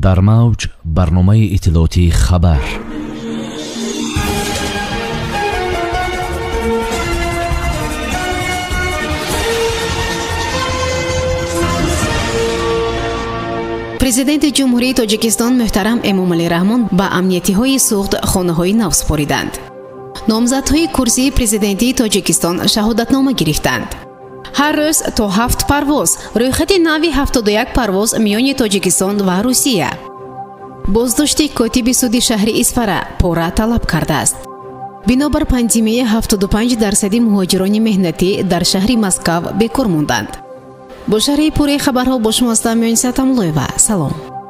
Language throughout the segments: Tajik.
در موج برنامه اطلاعاتی خبر. президенти ҷумҳурии тоҷикистон муҳтарам эмомалӣ раҳмон ба амниятиҳои суғд хонаҳои нав супориданд. номзадҳои курсии президентии тоҷикистон шаҳодатнома гирифтанд. ҳар рӯз то 7 парвоз, рӯйхати нави 71 парвоз миёни тоҷикистон ва русия. боздошти котиби суди шаҳри Исфара пора талаб кардааст. бинобар пандемия 75% муҳоҷирони меҳнатӣ дар шаҳри Москав бекор монданд. бо шарҳи пурраи хабарҳо бо шумо ҳастам Миёниса Тамлоева. салом.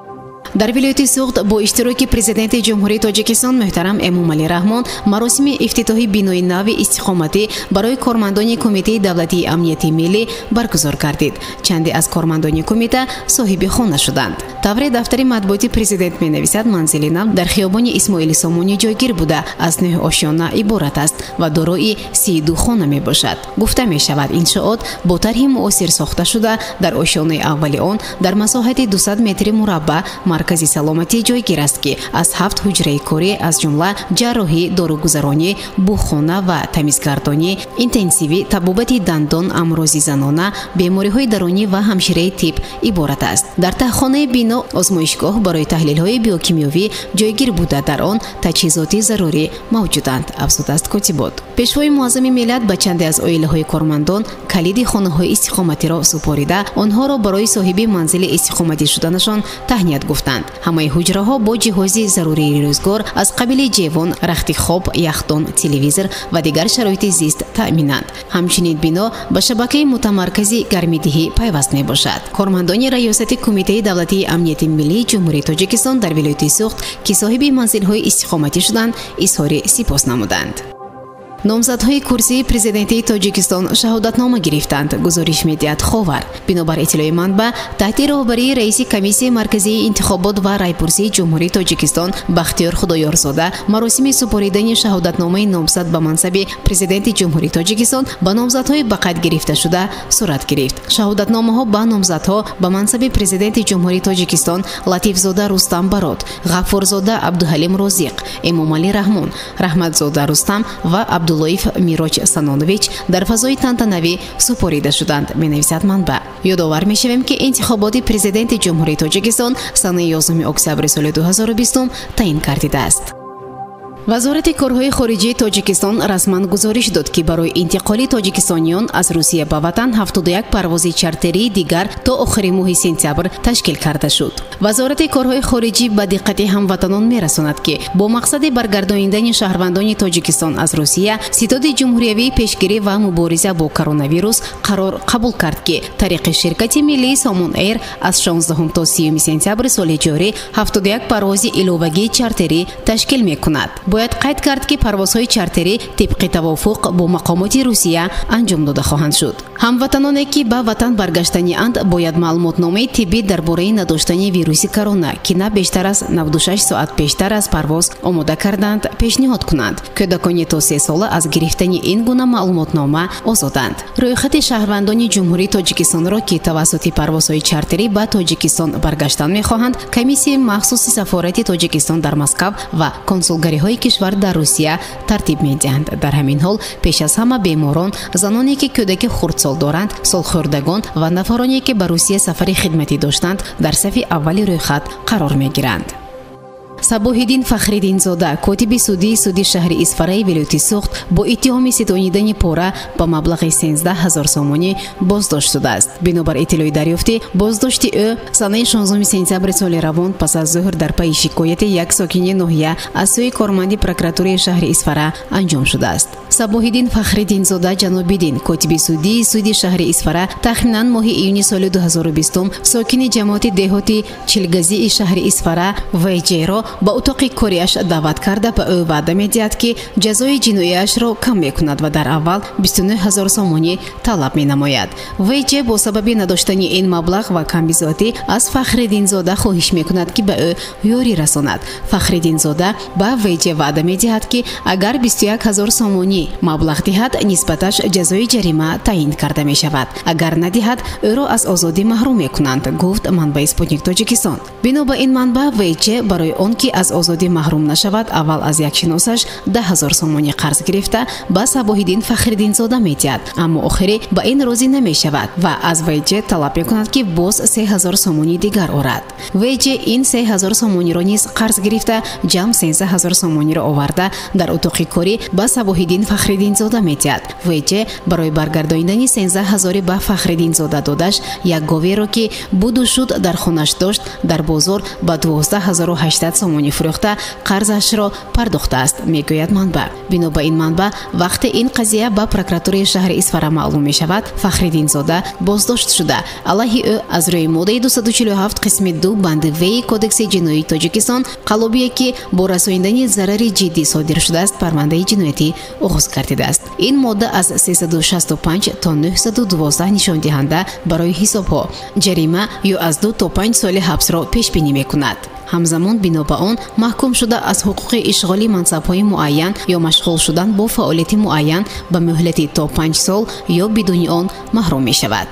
дар вилояти суғд бо иштироки президенти ҷумҳурии тоҷикистон муҳтарам Эмомалӣ раҳмон маросими ифтитоҳи бинои нави истиқоматӣ барои кормандони кумитаи давлатии амнияти миллӣ баргузор гардид. чанде аз кормандони кумита соҳиби хона шуданд. тавре дафтари матбуоти президент менависад манзили нав дар хиёбони Исмоили Сомонӣ ҷойгир буда аз 9 ошёна иборат аст ва дорои 32 хона мебошад. гуфта мешавад иншоот бо тарҳи муосир сохта шуда дар ошёнаи аввали он дар масоҳати 200 метри мураббаъ маркази саломатӣ ҷойгир аст ки аз 7 ҳуҷраи корӣ аз ҷумла ҷарроҳӣ, дорugузаронӣ, буғхона ва тамизгардонӣ, интенсивӣ, табобати дандон, амрози занона, бемориҳои дарунӣ ва ҳамшираи тиб иборат аст. дар таҳхонаи бино озмоишгоҳ барои таҳлилҳои биокимиёвӣ ҷойгир буда дар он таҷҳизоти зарурӣ мавҷуданд, афзудааст котибот. пешвои муаззами миллат ба чанде аз оилаҳои кормандон калиди хонаҳои истиқоматиро супорида онҳоро барои соҳиби манзили истиқоматӣ шуданашон таҳният гуфтанд. ҳамаи ҳуҷраҳо бо ҷиҳози зарурии рӯзгор аз қабили ҷевон, рахти хоб, яхдон, телевизор ва дигар шароити зист таъминанд. ҳамчунин бино ба шабакаи мутамаркази гармидиҳӣ пайваст мебошад. кормандони раёсати кумитаи давлатии амнияти миллии ҷумҳурии тоҷикистон дар вилояти суғд ки соҳиби манзилҳои истиқоматӣ шуданд изҳори сипос намуданд. номзадҳои курсии президентии тоҷикистон шаҳодатнома гирифтанд. гузориш медиҳад ховар. бинобар иттилои манба таҳти роҳбарии раиси комиссияи марказии интихобот ва райпурсии ҷумҳурии тоҷикистон Бахтиёр Худоёрзода маросими супоридани шаҳодатномаи номзад ба мансаби президенти ҷумҳурии тоҷикистон ба номзадҳои ба қайд гирифташуда сурат гирифт. шаҳодатномаҳо ба номзадҳо ба мансаби президенти ҷумҳурии тоҷикистон Латифзода Рустам Барот, Ғаффурзода Абдуҳалим Розиқ, Эмомалӣ Раҳмон, Раҳматзода Рустам ва Абдуллоев Мироҷ Санонович дар фазои тантанавӣ супорида шуданд, менависад манба. ёдовар мешавем ки интихоботи президенти ҷумҳурии тоҷикистон санаи 11 октябри соли 2020 таъин гардидааст. вазорати корҳои хориҷии тоҷикистон расман гузориш дод ки барои интиқоли тоҷикистониён аз Русия ба ватан 71 парвози чартерии дигар то охири моҳи сентябр ташкил карда шуд. вазорати корҳои хориҷӣ ба диққати ҳамватанон мерасонад ки бо мақсади баргардонидани шаҳрвандони тоҷикистон аз Русия ситоди ҷумҳуриявии пешгирӣ ва мубориза бо коронавирус қарор қабул кард ки тариқи ширкати миллии Somon Air аз 16 то 30 сентябри соли ҷорӣ 71 парвози иловагии чартерӣ ташкил мекунад. бояд қайд кард ки парвозҳои чартерӣ тибқи тавофуқ бо мақомоти Русия анҷом дода хоҳанд шуд. ҳамватаноне ки ба ватан баргаштанианд бояд маълумотномаи тиббӣ дар бораи надоштани вируси корона ки на бештар аз 96 соат пештар аз парвоз омода карданд пешниҳод кунанд. кӯдакони то 3 сола аз гирифтани ин гуна маълумотнома озоданд. рӯйхати шаҳрвандони ҷумҳурии тоҷикистонро ки тавассути парвозҳои чартерӣ ба тоҷикистон баргаштан мехоҳанд комиссияи махсуси сафорати тоҷикистон дар Москав ва консулгариҳои кишвар дар Русия тартиб медиҳанд. дар ҳамин ҳол пеш аз ҳама беморон, заноне ки кӯдаки хурдсол доранд, солхӯрдагон ва нафароне ки ба Русия сафари хидматӣ доштанд дар сафи аввали рӯйхат қарор мегиранд. Сабоҳиддин Фахриддинзода, котиби судии суди шаҳри Исфараи вилояти суғд бо иттиҳоми ситонидани пора ба маблағи 13 000 сомонӣ боздошт шудааст. бинобар иттилои дарёфтӣ, боздошти ӯ санаи 16 сентябри соли равон пас аз зӯҳр дар пайи шикояти як сокини ноҳия аз сӯи корманди прокуратураи шаҳри Исфара анҷом шудааст. Сабоҳиддин Фахриддинзода ҷанобиддин, котиби судии суди шаҳри Исфара, тахминан моҳи июни соли 2020 сокини ҷамоати деҳоти Чилгазии шаҳри Исфара ВЖ-ро ба утоқи кориаш даъват карда ба ӯ ваъда медиҳад ки ҷазои ҷиноиашро кам мекунад ва дар аввал 29000 сомонӣ талаб менамояд. вайҷе бо сабаби надоштани ин маблағ ва камбизодӣ аз Фахриддинзода хоҳиш мекунад ки ба ӯ ёрӣ расонад. Фахриддинзода ба вайҷе ваъда медиҳад ки агар 21000 сомонӣ маблағ диҳад, нисбаташ ҷазои ҷарима таъин карда мешавад. агар надиҳад, ӯро аз озодӣ маҳрум мекунанд, гуфт манбаи Спутник Тоҷикистон. бино ба ин манба, вайҷе барои он ки аз озодӣ маҳрум нашавад, аввал аз якшиносаш 10000 сомонӣ қарз гирифта ба Сабоҳиддин Фахриддинзода медиҳад, аммо охирӣ ба ин розӣ намешавад ва аз вайҷе талаб мекунад ки боз 3000 сомонӣ дигар орад. вайҷе ин 3000 сомониро низ қарз гирифта, ҷамъ 13000 сомониро оварда дар утоқи корӣ ба Сабоҳиддин Фахриддинзода медиҳад. вайҷе барои баргардонидани 13000 ба Фахриддинзода додаш, як говеро ки буду шуд дар хонаш дошт, дар бозор ба 12800 сомонӣ фурӯхта, қарзашро пардохтааст, мегӯяд манба. бино ба ин манба, вақте ин қазия ба прокуратураи шаҳри Исфара маълум мешавад, Фахриддинзода боздошт шуда. алайҳи ӯ аз рӯи моддаи 247 қисми 2 банди веи Кодекси ҷиноии Тоҷикистон қалобие ки бо расониндани зарари ҷиддӣ содир шудааст, парвандаи ҷиноятӣ оғоз гардидааст. ин модда аз 365 то 912 нишондиҳанда барои ҳисобҳо, ҷарима ё аз 2 то 5 соли ҳабсро пешбинӣ мекунад. ҳамзамон бино ба он маҳкум шуда аз ҳуқуқи ишғоли мансабҳои муайян ё машғул шудан бо фаъолияти муайян ба муҳлати то 5 сол ё бидуни он маҳрум мешавад.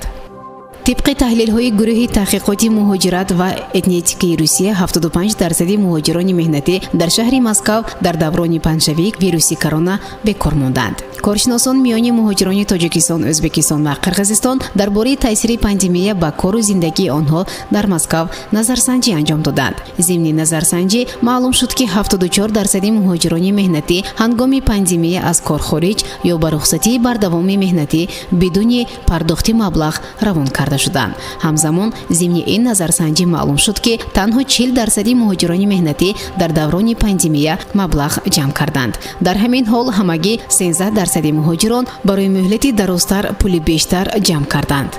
طبق تحلیل‌های گروه تحقیقاتی مهاجرت و اتنیتیکی روسیه 75% مهاجران مهنتی در شهر مسکو در دوران پنجشنبه ویروسی کرونا بکار ماندند. کارشناسان میان مهاجران تاجیکستان، ازبکستان و قرقیزستان درباره تاثیر پاندمی بر کار و زندگی آنها در مسکو نظرسنجی انجام دادند. ضمن نظرسنجی معلوم شد که 74% مهاجران مهنتی هنگام پاندمی از کار خارج یا به رخصتی بر دوام مهنتی بدون پرداخت مبلغ روان کرده شدند. همزمان ضمن این نظرسنجی معلوم شد که تنها 40% مهاجران مهنتی در دوران پاندمی مبلغ جمع کردند. در همین حال همگی 13% مهاجران برای مهلتی درازتر پول بیشتر جمع کردند.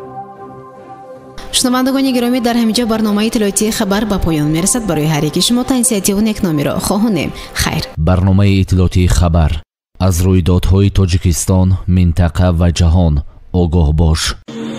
شنوندگان گرامی، در همینجا برنامه اطلاعاتی خبر به پایان میرسد. برای هر یک شما تنسیتی و نکنامی را خواهانیم. خیر. برنامه اطلاعاتی خبر از رویدادهای تاجیکستان، منطقه و جهان آگاه باش.